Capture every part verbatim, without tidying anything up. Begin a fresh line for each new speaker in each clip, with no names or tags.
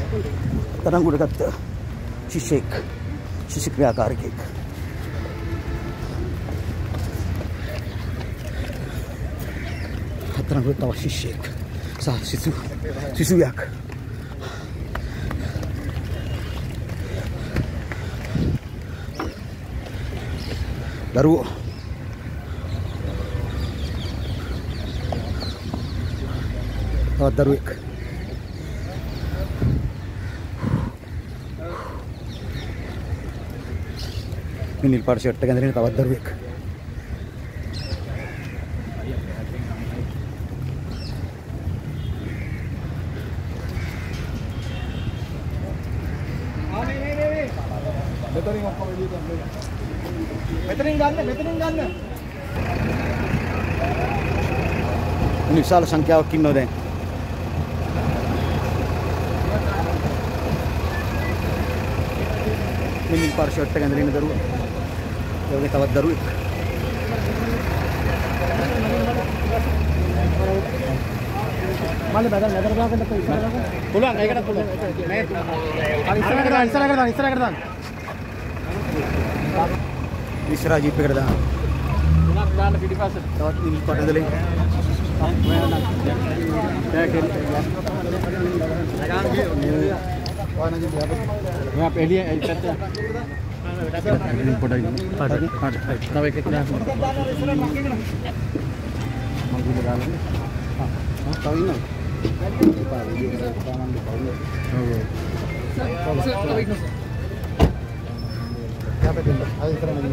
තරංගුවට ගත්ත ශිෂ්‍යෙක් ශිෂ්‍ය ක්‍රියාකාරකෙක් තරංගුවට තව ශිෂ්‍යෙක් සහ සිසු සිසුවෙක් දරුවෝ තවත් දරුවෙක් නිල් පාට ෂර්ට් එක ඇඳගෙන තවත් දරුවෙක්
මෙතනින් ඔක්කොම එළියට යන්න. මෙතනින් ගන්න මෙතනින් ගන්න.
විශාල සංඛ්‍යාවක් ඉන්නවා දැන්. නිල් පාට ෂර්ට් එක ඇඳගෙන ඉන්න දරුවා. ඒ වගේ තවත් දරුවෙක්.
මල්ලි බදල් නතර දාන්න පුළුවන් ඒකට පුළුවන්. මේ ඉස්සරහට දාන්න ඉස්සරහට දාන්න ඉස්සරහට දාන්න.
ඉස්සරහ ජීප් එකට දාන්න.
තුනක් දාන්න පිටිපස්සට.
තවත් නිල් පාට ඇඳලා
मैं पहले करते हैं
පොඩයි පාටනේ පාට
तब एक एक दान मंगू लगा लेंगे हां तब इनो सामान दिखाओगे तब इनो क्या पे दिन आज इस तरह नहीं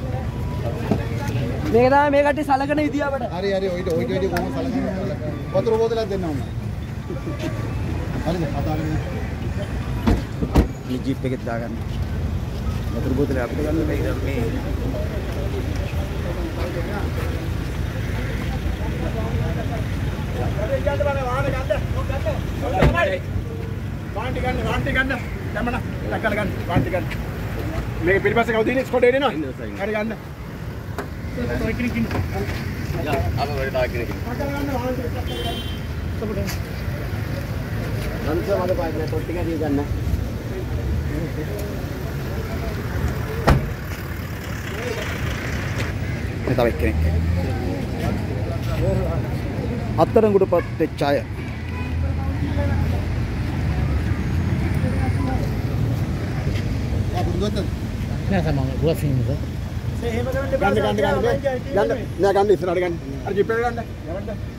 මේක තමයි මේ කට්ටිය සලකන විදිය අපට.
හරි හරි ඔයිට ඔයිට ඔයිට කොහොම සලකන්නේ වතුර බෝතලයක් දෙන්න ඕන. හරිද? හදාගෙන
මේ ජීප් එකෙත් දාගන්න. වතුර බෝතලේ අපිට ගන්න බෑ ඉතින් මේ
ගන්න බෑ වාහනේ ගන්න. වාන්ටි ගන්න වාන්ටි ගන්න. දැම්මන. ලක්කල ගන්න වාන්ටි ගන්න. මේක පිටිපස්සේ කවුද ඉන්නේ? ස්කොඩ් එන්නේ නෝ. හරි ගන්න. ඔය කෙනෙක් ඉන්න. යා අප වෙලට ආ කෙනෙක්. අකල ගන්න වාන්ටි. ස්කොඩ් එන්න.
නන්ද මඩ පාන්නේ පොට් ටික දී ගන්න.
මේ තව එක්කෙනෙක්. අත්තරංගුටපත් වෙච්ච අය.
නෑ සමහර ගුවා ෆිල්ම්ද?
එහෙම කරන්න
ගන්න ගන්න ගන්න ගන්න නෑ ගන්න ඉස්සරහට ගන්න. අර ජිප් එක ගන්න. යවන්න.